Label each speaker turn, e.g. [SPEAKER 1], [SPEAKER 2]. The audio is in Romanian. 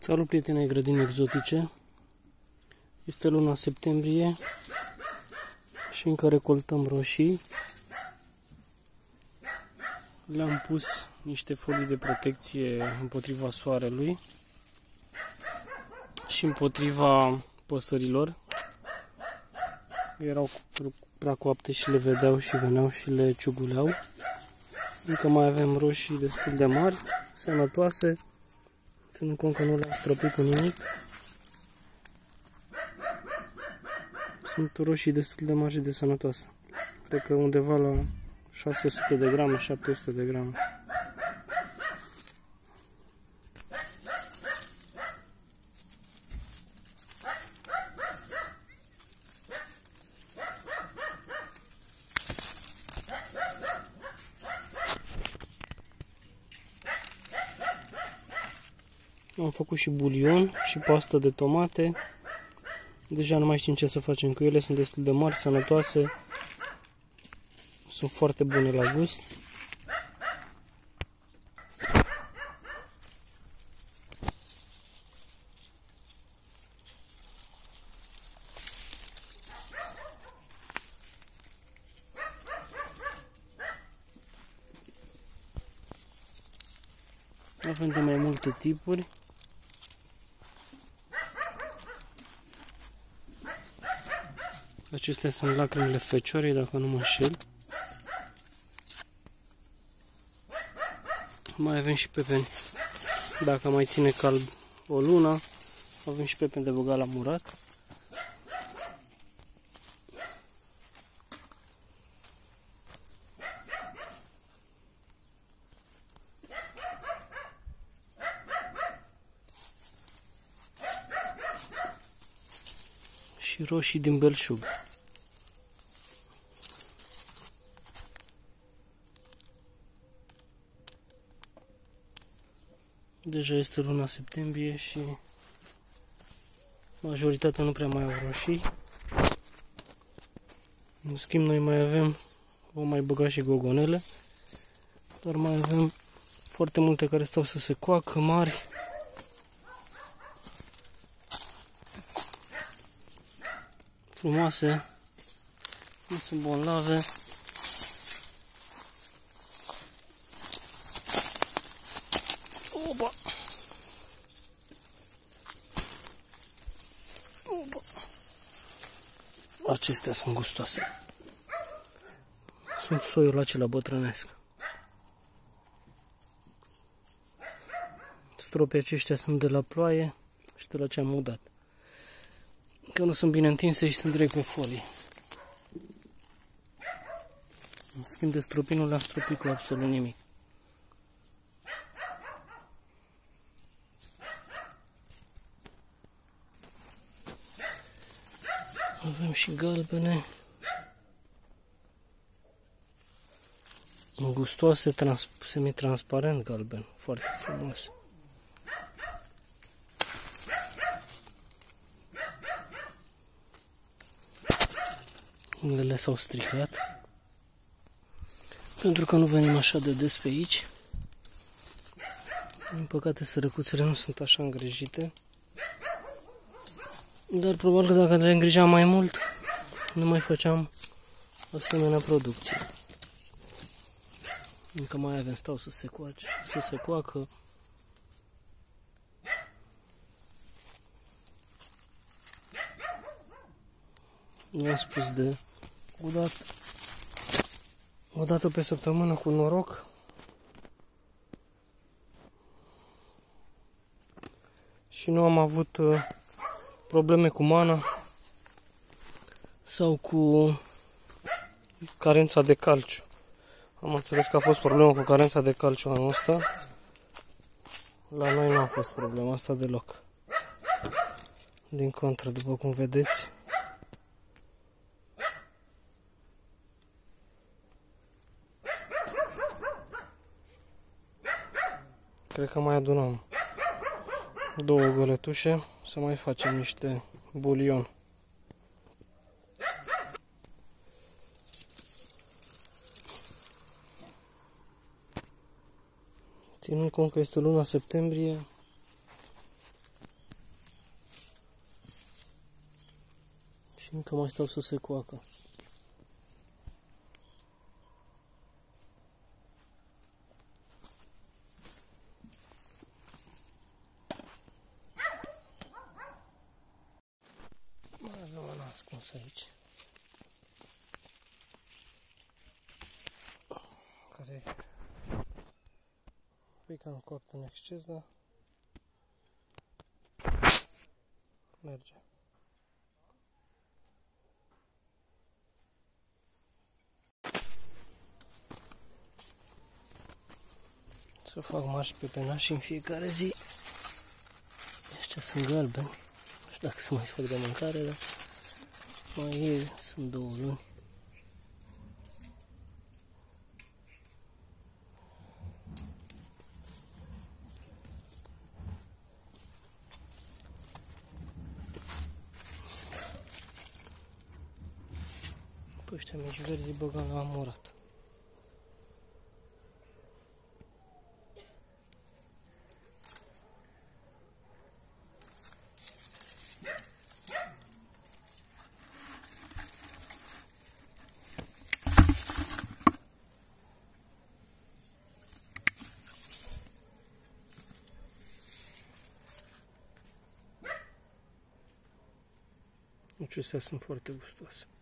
[SPEAKER 1] Salut, prieteni ai grădini exotice! Este luna septembrie și încă recoltăm roșii. Le-am pus niște folii de protecție împotriva soarelui și împotriva păsărilor. Erau prea coapte și le vedeau și veneau și le ciuguleau. Încă mai avem roșii destul de mari, sănătoase, ținând cont că nu le-am stropit cu nimic. Sunt roșii destul de mari și de sănătoase. Cred că undeva la 600 de grame, 700 de grame. Am făcut și bulion și pastă de tomate. Deja nu mai știm ce să facem cu ele, sunt destul de mari, sănătoase. Sunt foarte bune la gust. Avem de mai multe tipuri. Acestea sunt lacrimile fecioarei, dacă nu mă înșel. Mai avem și pepeni. Dacă mai ține cald o lună, avem și pepeni de băgat la murat. Și roșii din belșug. Deja este luna septembrie și majoritatea nu prea mai au roșii. În schimb, noi mai avem, vom mai băga și gogonele, dar mai avem foarte multe care stau să se coacă, mari. Frumoase, nu sunt bolnave. Opa! Opa! Acestea sunt gustoase. Sunt soiul acela bătrânesc. Stropii aceștia sunt de la ploaie și de la ce am udat. Că nu sunt bine întinse și sunt direct pe folie. În schimb de stropii nu le-am stropit cu absolut nimic. Avem și galbene. Gustoase, semi-transparent galben. Foarte frumos. Unele s-au stricat. Pentru că nu venim așa de des pe aici. Din păcate sărăcuțele nu sunt așa îngrijite. Dar probabil că dacă le îngrijam mai mult, nu mai făceam asemenea producție. Încă mai avem, stau să se coace, să se coacă. I-am spus de o dată pe săptămână cu noroc. Și nu am avut probleme cu mana sau cu carența de calciu. Am înțeles că a fost problemă cu carența de calciu anul ăsta. La noi nu a fost problema asta deloc. Din contră, după cum vedeți. Cred că mai adunăm 2 găletușe să mai facem niște bulion. Ținând cont că este luna septembrie, Și încă mai stau să se coacă. Mai avem un ascuns aici, care e un pic cam copt în exces, dar merge. Să fac marși pe penași în fiecare zi. Ăștia sunt galbeni. Nu știu dacă să mai fac de mâncare, dar mai e, sunt 2 luni. Pe ăștia mici verzi băgam la amurat. Acestea sunt foarte gustoase.